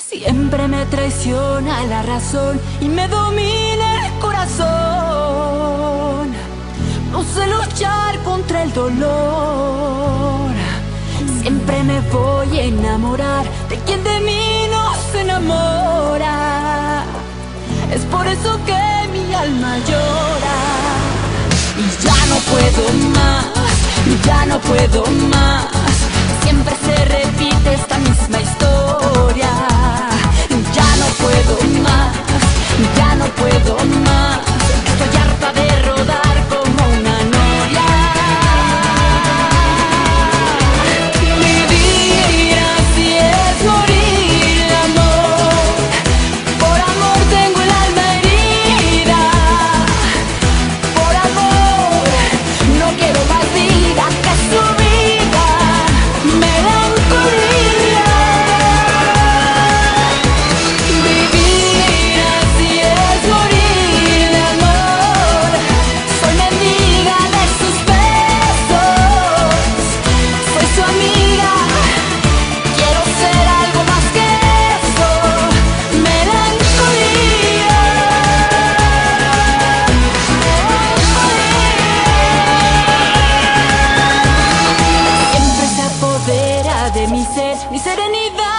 Siempre me traiciona la razón y me domina el corazón. No sé luchar contra el dolor. Siempre me voy a enamorar de quien de mí no se enamora. Es por eso que mi alma llora. Y ya no puedo más, ya no puedo más. Siempre se repite esta misma historia. Ya no puedo más, ya no puedo más. Estoy harta de rodar como una noria. Vivir así es morir de amor. Por amor tengo el alma herida. Por amor no quiero más vida que su vida. Melancolía. Vivir así es morir de amor. Soy mendiga de sus besos. Soy su amiga. Quiero ser algo más que eso. Melancolía. Siempre se apodera de mi ser, mi serenidad.